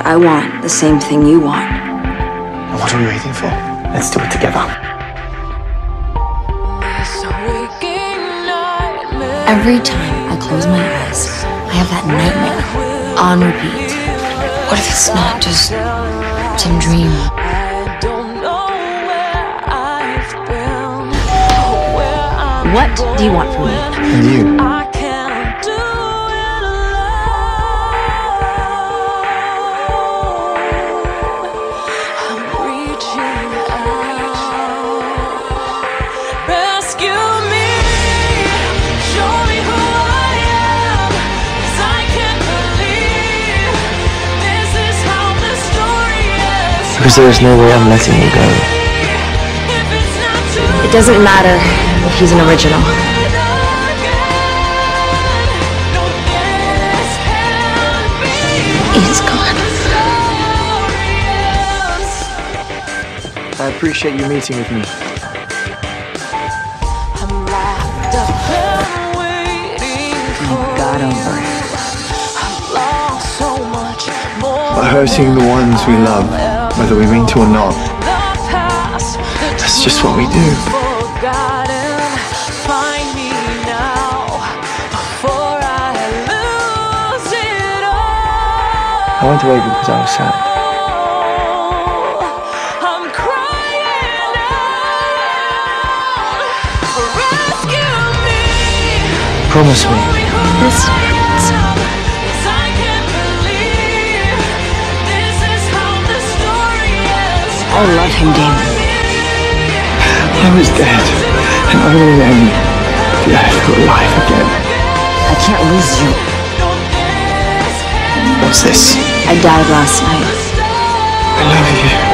I want the same thing you want. What are we waiting for? Let's do it together. Every time I close my eyes, I have that nightmare on repeat. What if it's not just some dream? What do you want from me? And you? Because there is no way I'm letting you go. It doesn't matter if he's an original. He's gone. I appreciate you meeting with me. You got over it. By hurting the ones we love, whether we mean to or not. That's just what we do. I went away because I was sad. Promise me. This hurts. I love him, Damon. I was dead, and only then did I feel alive again. I can't lose you. What's this? I died last night. I love you.